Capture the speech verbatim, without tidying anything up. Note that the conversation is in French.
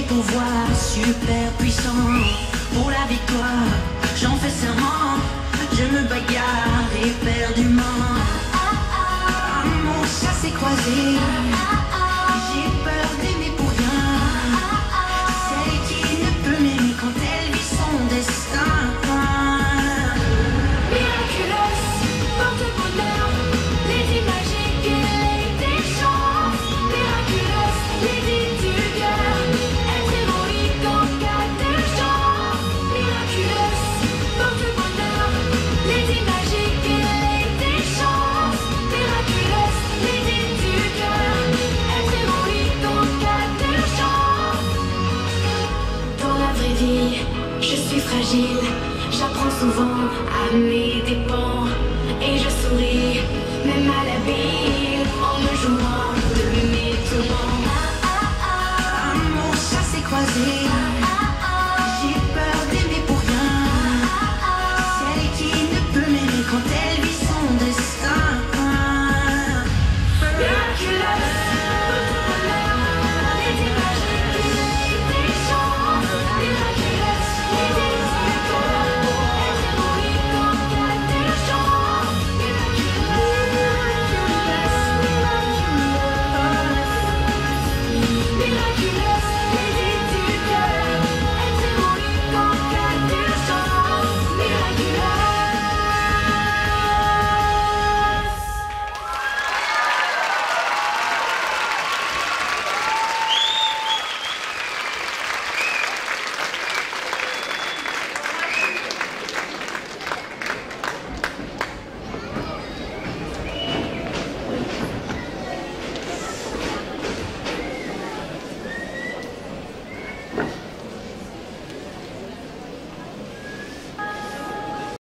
pouvoirs super puissants. Pour la victoire, j'en fais serment. Je me bagarre éperdument. Mon chassé croisé, j'ai peur d'aimer pour rien. Celle qui ne peut m'aimer quand elle vit son destin. Miraculeuse, porte-bonheur, Lady magique et Lady chance. Miraculeuse, Lady du cœur, être héroïque en cas d'urgence. Miraculeuse, porte-bonheur, Lady magique et Lady chance. Miraculeuse, Lady du cœur, être héroïque en cas d'urgence. Dans la vraie vie, je suis fragile. J'apprends souvent à mes dépens. Et je souris, même à l'habile, en me jouant de mes tourments. Mon chassé croisé,